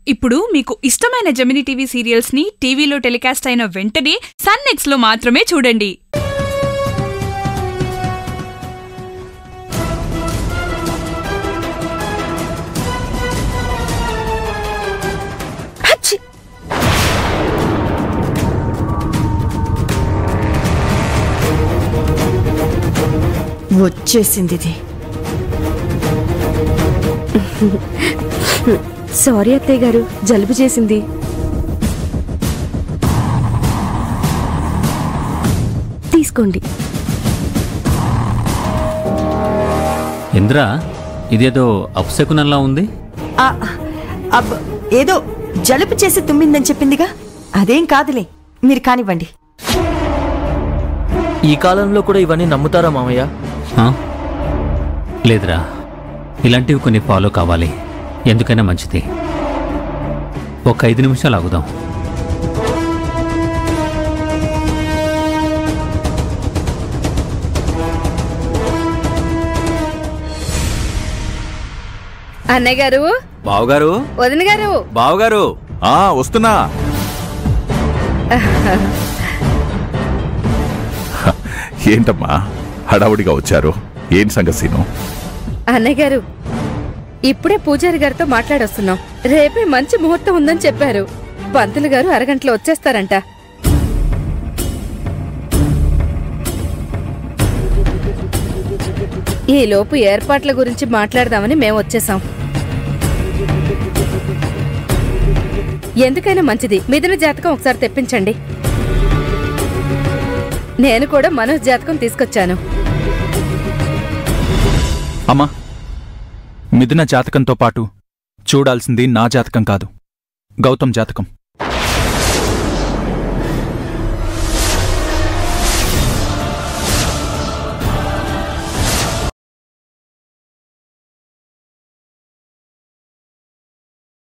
ఇప్పుడు మీకు ఇష్టమైన జెమినీ టీవీ సీరియల్స్ ని టీవీలో టెలికాస్ట్ అయిన వెంటనే సన్ నెక్స్ట్ లో మాత్రమే చూడండి. వచ్చేసింది. సారీ అత్తయ్య గారు, జలుబు చేసింది. తీసుకోండి. ఇంద్రా, ఇదేదో అపశకునంలా ఉంది. ఏదో జలుబు చేసి తుమ్మిందని చెప్పిందిగా, అదేం కాదులే, మీరు కానివ్వండి. ఈ కాలంలో కూడా ఇవన్నీ నమ్ముతారా మామయ్య? లేదురా, ఇలాంటివి కొన్ని ఫాలో కావాలి. ఎందుకైనా మంచిది. ఒక 5 నిమిషాలు ఆగుదాం. అన్నయ్య గారు, బావగారు, వదిన గారు, బావగారు, వస్తున్నా. ఏంటమ్మా హడావుడిగా వచ్చారు? ఏం సంగసీను? అన్నయ్య గారు, ఇప్పుడే పూజారి గారితో మాట్లాడొస్తున్నాం. రేపే మంచి ముహూర్తం ఉందని చెప్పారు. పంతులు గారు అరగంటలో వచ్చేస్తారంట. ఈలోపు ఏర్పాట్ల గురించి మాట్లాడదామని మేము వచ్చేసాం. ఎందుకైనా మంచిది, మిథున జాతకం ఒకసారి తెప్పించండి. నేను కూడా మనోజ్ జాతకం తీసుకొచ్చాను. అమ్మా, మిథున జాతకంతో పాటు చూడాల్సింది నా జాతకం కాదు, గౌతమ్ జాతకం.